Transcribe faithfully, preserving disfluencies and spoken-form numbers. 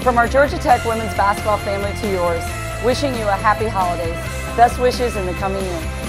From our Georgia Tech women's basketball family to yours, wishing you a happy holidays. Best wishes in the coming year.